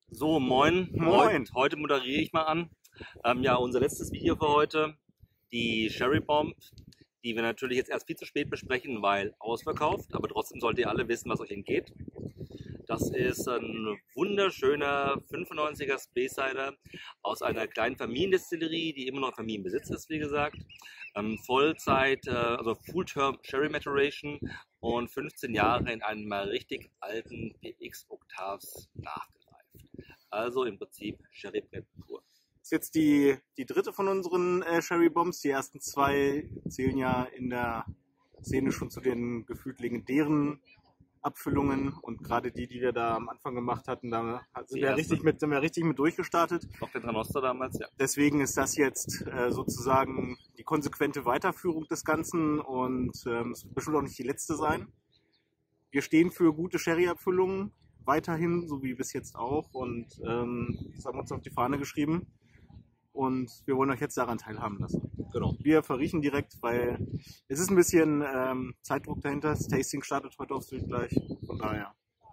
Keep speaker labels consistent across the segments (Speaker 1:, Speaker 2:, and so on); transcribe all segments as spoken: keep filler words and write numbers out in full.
Speaker 1: So, moin.
Speaker 2: Moin.
Speaker 1: Heute, heute moderiere ich mal an. Ähm, ja, unser letztes Video für heute, die Cherry Bomb, die wir natürlich jetzt erst viel zu spät besprechen, weil ausverkauft. Aber trotzdem solltet ihr alle wissen, was euch entgeht. Das ist ein wunderschöner fünfundneunziger Space Cider aus einer kleinen Familiendestillerie, die immer noch Familienbesitz ist, wie gesagt. Ähm, Vollzeit, äh, also Full-Term Sherry Maturation und fünfzehn Jahre in einem mal richtig alten P X-Oktavs nachgereift. Also im Prinzip Sherry Brett pur.
Speaker 2: Das ist jetzt die, die dritte von unseren äh, Cherry Bombs. Die ersten zwei zählen ja in der Szene schon zu den gefühlt legendären Abfüllungen. Und gerade die, die wir da am Anfang gemacht hatten, da sind wir, richtig mit, sind wir richtig mit durchgestartet.
Speaker 1: Noch der Dranoster damals, ja.
Speaker 2: Deswegen ist das jetzt äh, sozusagen die konsequente Weiterführung des Ganzen und ähm, es wird bestimmt auch nicht die letzte sein. Wir stehen für gute Sherry-Abfüllungen. Weiterhin, so wie bis jetzt auch. Und ähm, das haben wir uns auf die Fahne geschrieben. Und wir wollen euch jetzt daran teilhaben lassen.
Speaker 1: Genau.
Speaker 2: Wir verriechen direkt, weil es ist ein bisschen ähm, Zeitdruck dahinter. Das Tasting startet heute auf Sylt gleich. Von daher.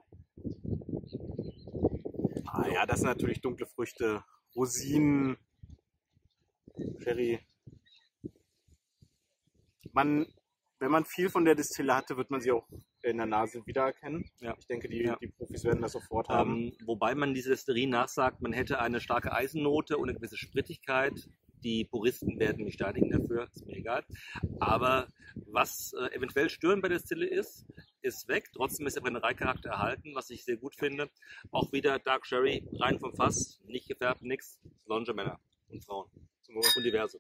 Speaker 2: Ah ja, das sind natürlich dunkle Früchte. Rosinen. Sherry. Man, wenn man viel von der Distille hatte, wird man sie auch in der Nase wiedererkennen.
Speaker 1: Ja.
Speaker 2: Ich denke, die,
Speaker 1: Ja.
Speaker 2: die Profis werden das sofort haben.
Speaker 1: Ähm, wobei man diese Destillerie nachsagt, man hätte eine starke Eisennote und eine gewisse Sprittigkeit. Die Puristen werden mich steinigen dafür, ist mir egal. Aber was äh, eventuell störend bei der Destille ist, ist weg. Trotzdem ist der Brennereicharakter erhalten, was ich sehr gut finde. Auch wieder Dark Sherry, rein vom Fass, nicht gefärbt, nix. Longe Männer und Frauen und diverse.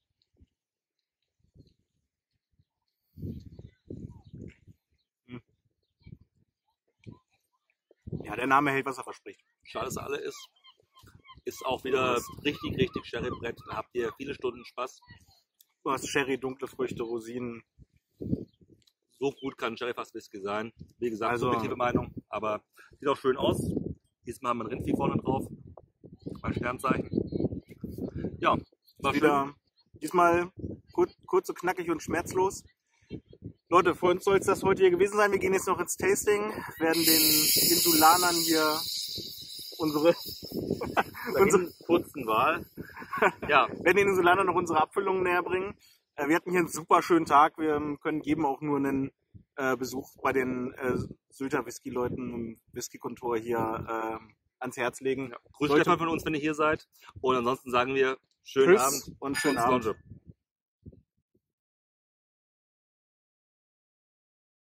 Speaker 2: Ja, der Name hält, was er verspricht.
Speaker 1: Schade, dass er alle ist. Ist auch wieder richtig, richtig Sherry-Brett. Da habt ihr viele Stunden Spaß.
Speaker 2: Du hast Sherry, dunkle Früchte, Rosinen.
Speaker 1: So gut kann Sherry fast Whisky sein. Wie gesagt,
Speaker 2: Also,
Speaker 1: subjektive Meinung. Aber sieht auch schön aus. Diesmal haben wir ein Rindvieh vorne drauf. Ein Sternzeichen. Ja, war
Speaker 2: wieder
Speaker 1: schön.
Speaker 2: diesmal kurz, kurz und knackig und schmerzlos. Leute, für uns soll es das heute hier gewesen sein. Wir gehen jetzt noch ins Tasting, werden den Insulanern hier unsere, unsere
Speaker 1: kurzen Wahl. Ja.
Speaker 2: werden den Insulanern noch unsere Abfüllungen näher bringen. Äh, wir hatten hier einen super schönen Tag. Wir können jedem auch nur einen äh, Besuch bei den äh, Sylter Whisky-Leuten im Whisky-Kontor hier äh, ans Herz legen.
Speaker 1: Ja. Grüß
Speaker 2: Leute,
Speaker 1: Stefan von uns, wenn ihr hier seid. Und ansonsten sagen wir schönen
Speaker 2: Tschüss
Speaker 1: Abend
Speaker 2: und schönen Abend.
Speaker 1: Longe.